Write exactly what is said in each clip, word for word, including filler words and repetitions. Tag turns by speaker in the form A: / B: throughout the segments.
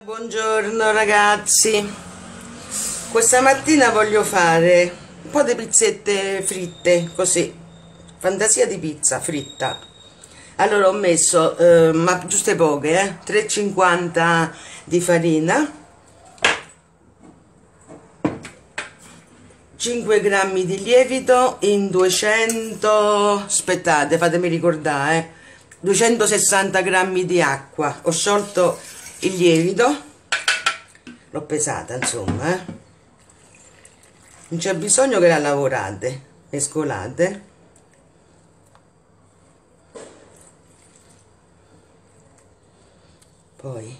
A: Buongiorno ragazzi, questa mattina voglio fare un po' di pizzette fritte, così, fantasia di pizza fritta. Allora ho messo, eh, ma giuste poche, eh, tre e cinquanta di farina, cinque grammi di lievito in duecento, aspettate, fatemi ricordare, eh, duecentosessanta grammi di acqua. Ho sciolto il lievito, l'ho pesata, insomma, eh. Non c'è bisogno che la lavorate, mescolate. Poi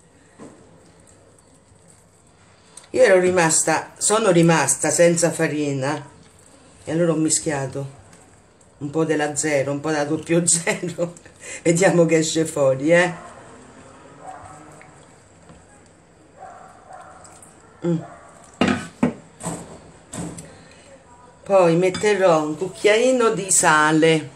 A: io ero rimasta, sono rimasta senza farina e allora ho mischiato un po' della zero, un po' da doppio zero. Vediamo che esce fuori, eh. Mm. Poi metterò un cucchiaino di sale,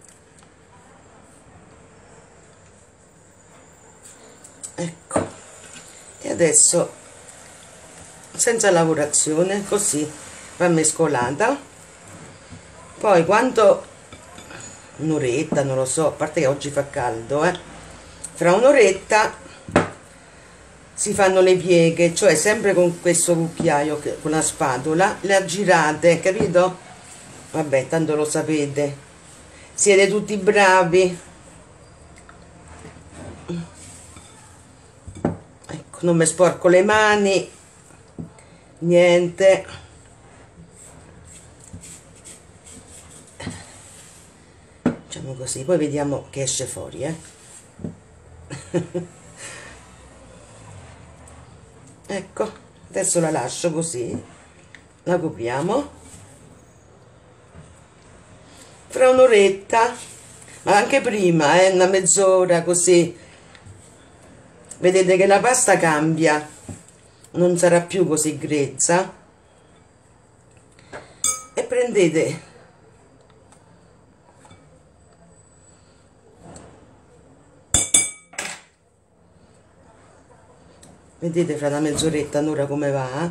A: ecco, e adesso senza lavorazione, così va mescolata. Poi quando un'oretta, non lo so, a parte che oggi fa caldo, eh, fra un'oretta si fanno le pieghe, cioè sempre con questo cucchiaio, con la spatola, le aggirate, capito? Vabbè, tanto lo sapete, siete tutti bravi. Ecco, non mi sporco le mani, niente. Facciamo così, poi vediamo che esce fuori, eh. Ecco, adesso la lascio così, la copriamo fra un'oretta, ma anche prima, eh, una mezz'ora, così vedete che la pasta cambia, non sarà più così grezza. E prendete vedete fra una mezz'oretta, un'ora come va,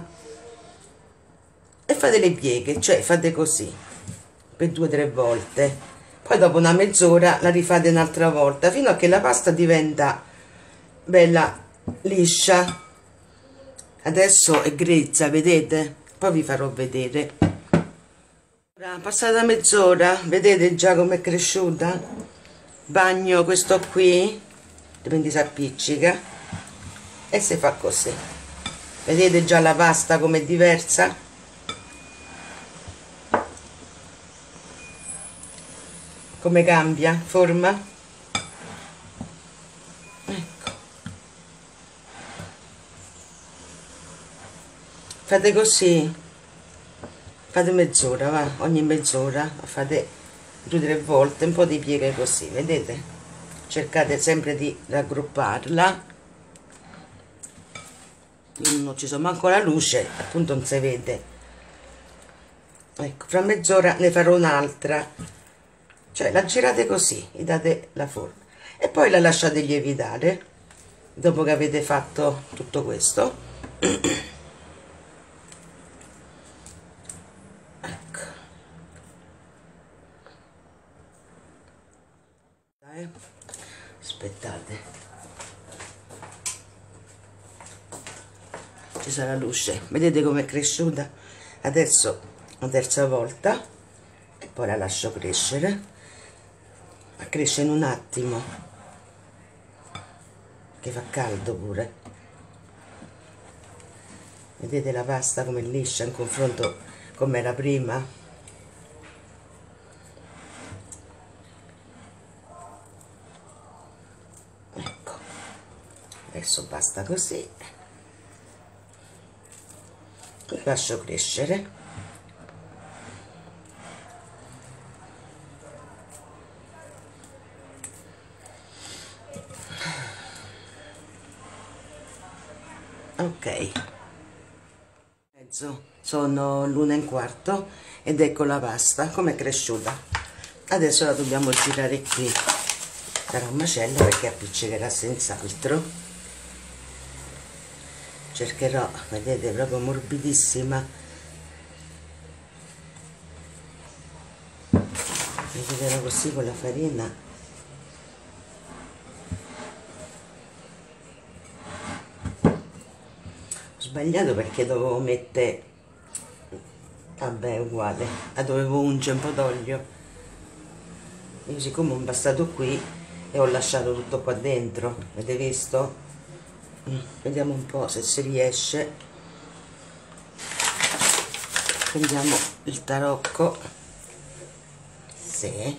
A: e fate le pieghe, cioè fate così per due o tre volte, poi dopo una mezz'ora la rifate un'altra volta fino a che la pasta diventa bella liscia. Adesso è grezza, vedete? Poi vi farò vedere. Ora, passata mezz'ora, vedete già com'è cresciuta? Bagno questo qui, quindi si appiccica e si fa così. Vedete già la pasta com'è diversa? Come cambia forma? Ecco, fate così, fate mezz'ora, va, ogni mezz'ora fate due o tre volte un po' di pieghe così, vedete? Cercate sempre di raggrupparla. Io non ci sono manco la luce, appunto non si vede. Ecco, fra mezz'ora ne farò un'altra, cioè la girate così, gli date la forma e poi la lasciate lievitare dopo che avete fatto tutto questo. Ecco, dai, aspettate, ci sarà luce, vedete com'è cresciuta? Adesso la terza volta e poi la lascio crescere, ma cresce in un attimo che fa caldo pure. Vedete la pasta come liscia in confronto come era prima? Ecco, adesso basta così, la lascio crescere. Ok, mezzo, sono l'una e un quarto ed ecco la pasta come è cresciuta. Adesso la dobbiamo girare qui, sarà un macello perché appiccicherà senz'altro. cercherò, vedete, proprio morbidissima, vedete così con la farina. Ho sbagliato perché dovevo mettere, vabbè, uguale, la dovevo ungere un po' d'olio. Io siccome ho impastato qui e ho lasciato tutto qua dentro, avete visto? Vediamo un po' se si riesce. Prendiamo il tarocco, sì,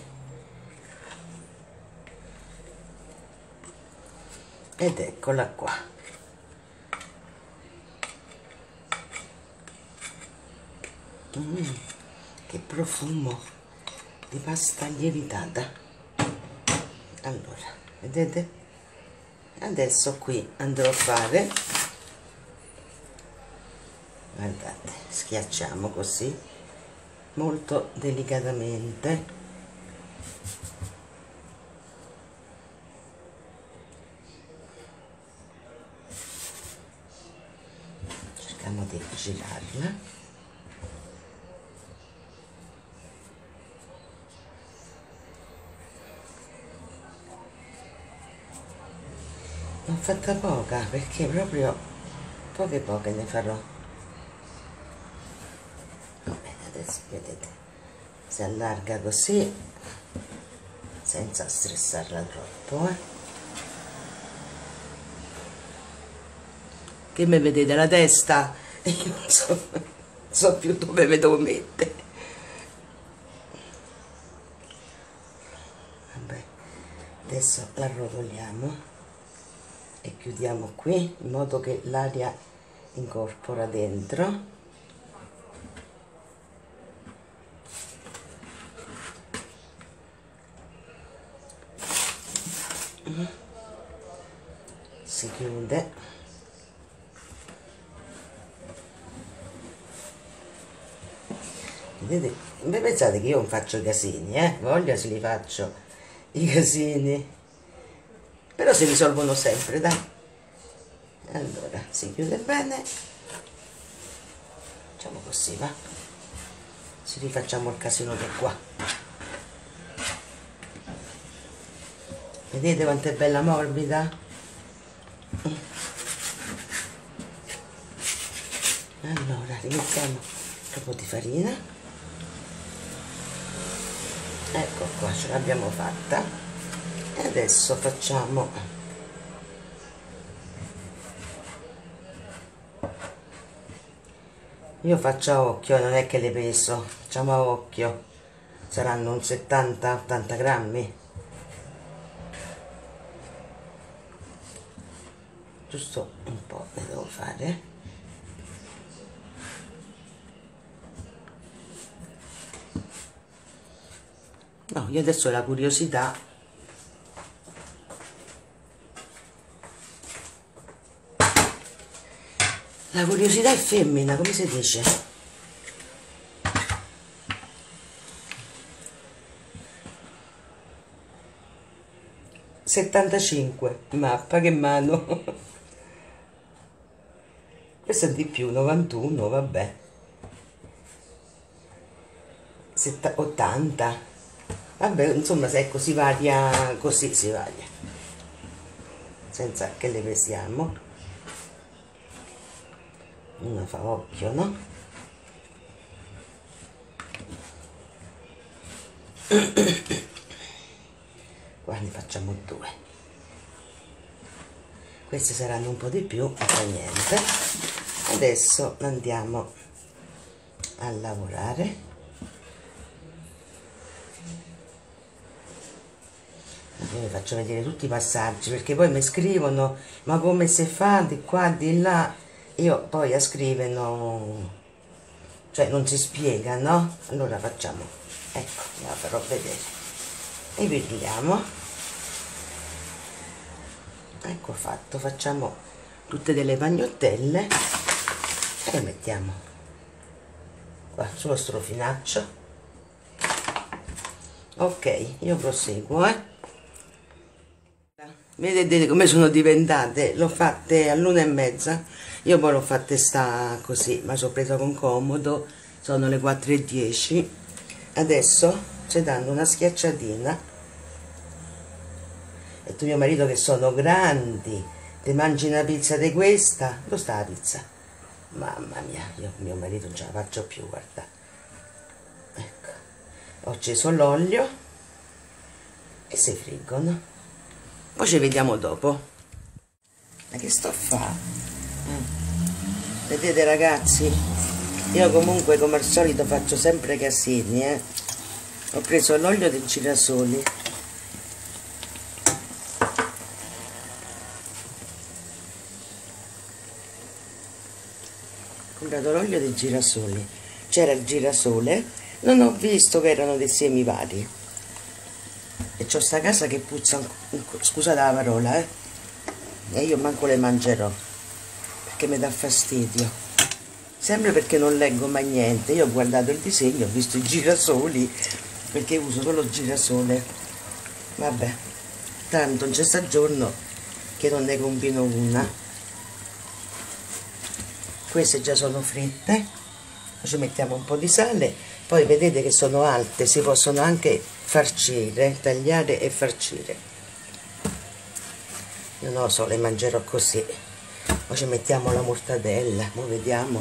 A: ed eccola qua. Mm, che profumo di pasta lievitata. Allora, vedete? Adesso qui andrò a fare, guardate, schiacciamo così molto delicatamente, cerchiamo di girarla. L'ho fatta poca perché proprio poche poche ne farò. Va bene, adesso vedete, si allarga così senza stressarla troppo, eh. Che mi vedete la testa? Io non so, non so più dove mi devo mettere. Vabbè, adesso la arrotoliamo e chiudiamo qui in modo che l'aria incorpora dentro. Si chiude. Vedete, voi pensate che io non faccio casini, eh? Voglia se li faccio i casini, però si risolvono sempre, dai. Allora si chiude bene, facciamo così, va, ci rifacciamo il casino da qua. Vedete quanto è bella morbida? Allora rimettiamo un po' di farina, ecco qua, ce l'abbiamo fatta. E adesso facciamo io faccio a occhio, non è che le peso, facciamo a occhio, saranno un settanta ottanta grammi, giusto un po' ne devo fare. No, io adesso ho la curiosità la curiosità è femmina, come si dice? settantacinque, mappa che mano. Questo è di più, novantuno, vabbè. ottanta, vabbè, insomma, se ecco si varia, così si varia, senza che le pesiamo. Una fa occhio, no? Qua ne facciamo due, queste saranno un po' di più, non fa niente. Adesso andiamo a lavorare. Io vi faccio vedere tutti i passaggi perché poi mi scrivono ma come si fa di qua di là. Io poi a scrivere no, cioè non si spiega, no? Allora facciamo, ecco, la farò vedere e vediamo. Ecco fatto, facciamo tutte delle pagnottelle e le mettiamo qua sullo strofinaccio. Ok, io proseguo, eh. vedete come sono diventate. L'ho fatte all'una e mezza, io poi l'ho fatte sta così, ma sono presa con comodo. Sono le quattro e dieci. Adesso ci danno una schiacciatina e tu mio marito che sono grandi, ti mangi una pizza di questa. Dove sta la pizza? Mamma mia, io con mio marito non ce la faccio più, guarda. Ecco, ho acceso l'olio e si friggono, poi ci vediamo dopo. Ma che sto a fare? Mm. Vedete ragazzi, io comunque come al solito faccio sempre casini, eh. Ho preso l'olio dei girasoli, ho comprato l'olio dei girasoli, c'era il girasole, non ho visto che erano dei semi vari e c'ho sta casa che puzza, scusate la parola, eh, e io manco le mangerò perché mi dà fastidio, sempre perché non leggo mai niente. Io ho guardato il disegno, ho visto i girasoli perché uso solo girasole, vabbè, tanto non c'è sta giorno che non ne combino una. Queste già sono fritte, ci mettiamo un po' di sale, poi vedete che sono alte, si possono anche farcire, tagliare e farcire. Io non lo so, le mangerò così. Poi ci mettiamo la mortadella, ora vediamo.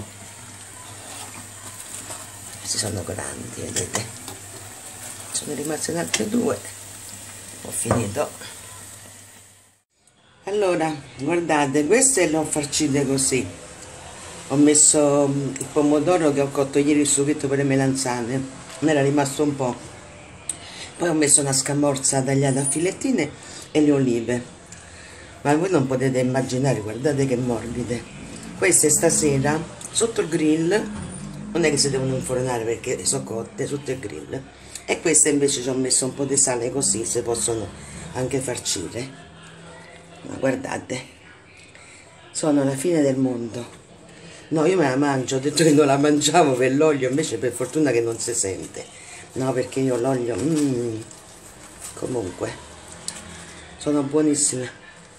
A: Questi sono grandi, vedete? Sono rimaste in altre due, ho finito. Allora, guardate, queste le ho farcite così. Ho messo il pomodoro che ho cotto ieri, il succhetto per le melanzane, ne era rimasto un po'. Poi ho messo una scamorza tagliata a filettine e le olive. Ma voi non potete immaginare, guardate che morbide. Queste stasera sotto il grill, non è che si devono infornare perché sono cotte sotto il grill. E queste invece ci ho messo un po' di sale così si possono anche farcire. Ma guardate, sono la fine del mondo. No, io me la mangio, ho detto che non la mangiavo per l'olio, invece per fortuna che non si sente. No, perché io l'olio, mm, comunque, sono buonissime.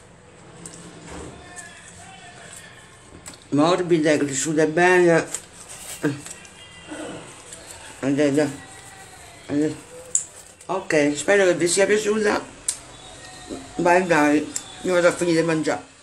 A: Morbide, cresciute bene. Vedete? Vedete? Ok, spero che vi sia piaciuta. Vai, dai, io vado a finire di mangiare.